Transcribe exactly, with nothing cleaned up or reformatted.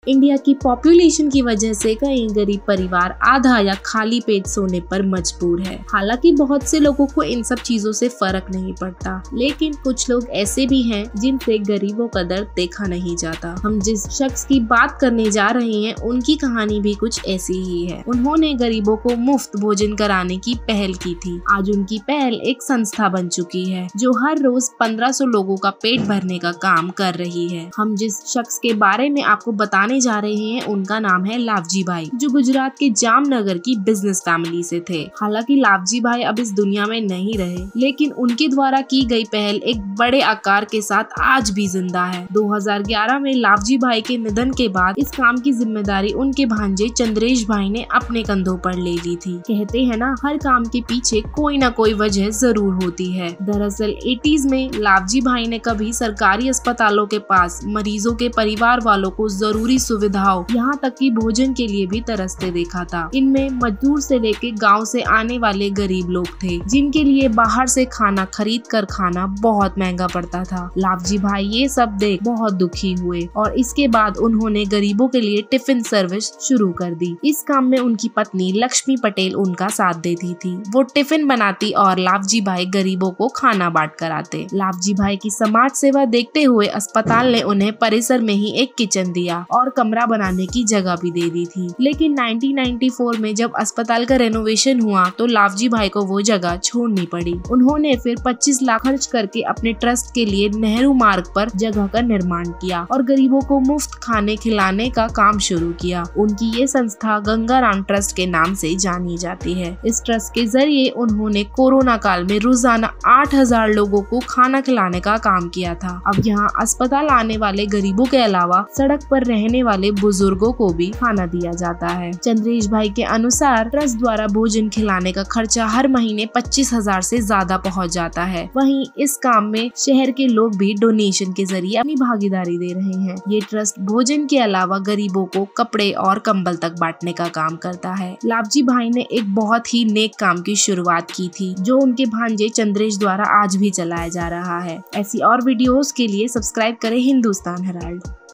India की population की वजह से कई गरीब परिवार आधा या खाली पेट सोने पर मजबूर है। हालांकि बहुत से लोगों को इन सब चीजों से फर्क नहीं पड़ता, लेकिन कुछ लोग ऐसे भी हैं जिनसे गरीबों का दर्द देखा नहीं जाता। हम जिस शख्स की बात करने जा रहे हैं उनकी कहानी भी कुछ ऐसी ही है। उन्होंने गरीबों को मुफ्त भोजन कराने की पहल की थी। आज उनकी पहल एक संस्था बन चुकी है जो हर रोज पंद्रह सौ लोगों का पेट भरने का काम कर रही है। हम जिस शख्स के बारे में आपको बताने जा रहे हैं उनका नाम है लावजी भाई, जो गुजरात के जामनगर की बिजनेस फैमिली से थे। हालांकि लावजी भाई अब इस दुनिया में नहीं रहे, लेकिन उनके द्वारा की गई पहल एक बड़े आकार के साथ आज भी जिंदा है। दो हज़ार ग्यारह में लावजी भाई के निधन के बाद इस काम की जिम्मेदारी उनके भांजे चंद्रेश भाई ने अपने कंधों पर ले ली थी। कहते हैं ना, हर काम के पीछे कोई ना कोई वजह जरूर होती है। दरअसल एटीज में लावजी भाई ने कभी सरकारी अस्पतालों के पास मरीजों के परिवार वालों को जरूरी सुविधाओं, यहाँ तक कि भोजन के लिए भी तरसते देखा था। इनमें मजदूर से लेके गाँव से आने वाले गरीब लोग थे, जिनके लिए बाहर से खाना खरीद कर खाना बहुत महंगा पड़ता था। लावजी भाई ये सब देख बहुत दुखी हुए और इसके बाद उन्होंने गरीबों के लिए टिफिन सर्विस शुरू कर दी। इस काम में उनकी पत्नी लक्ष्मी पटेल उनका साथ देती थी। वो टिफिन बनाती और लावजी भाई गरीबों को खाना बांट कर आते। लावजी भाई की समाज सेवा देखते हुए अस्पताल ने उन्हें परिसर में ही एक किचन दिया और कमरा बनाने की जगह भी दे दी थी। लेकिन नाइनटीन नाइंटी फोर में जब अस्पताल का रेनोवेशन हुआ तो लावजी भाई को वो जगह छोड़नी पड़ी। उन्होंने फिर पच्चीस लाख खर्च करके अपने ट्रस्ट के लिए नेहरू मार्ग पर जगह का निर्माण किया और गरीबों को मुफ्त खाने खिलाने का काम शुरू किया। उनकी ये संस्था गंगाराम ट्रस्ट के नाम से जानी जाती है। इस ट्रस्ट के जरिए उन्होंने कोरोना काल में रोजाना आठ हजार लोगों को खाना खिलाने का काम किया था। अब यहाँ अस्पताल आने वाले गरीबों के अलावा सड़क पर रहने वाले बुजुर्गों को भी खाना दिया जाता है। चंद्रेश भाई के अनुसार ट्रस्ट द्वारा भोजन खिलाने का खर्चा हर महीने पच्चीस हजार से ज्यादा पहुँच जाता है। वहीं इस काम में शहर के लोग भी डोनेशन के जरिए अपनी भागीदारी दे रहे हैं। ये ट्रस्ट भोजन के अलावा गरीबों को कपड़े और कंबल तक बांटने का काम करता है। लावजी भाई ने एक बहुत ही नेक काम की शुरुआत की थी, जो उनके भांजे चंद्रेश द्वारा आज भी चलाया जा रहा है। ऐसी और वीडियोस के लिए सब्सक्राइब करें हिंदुस्तान हेराल्ड।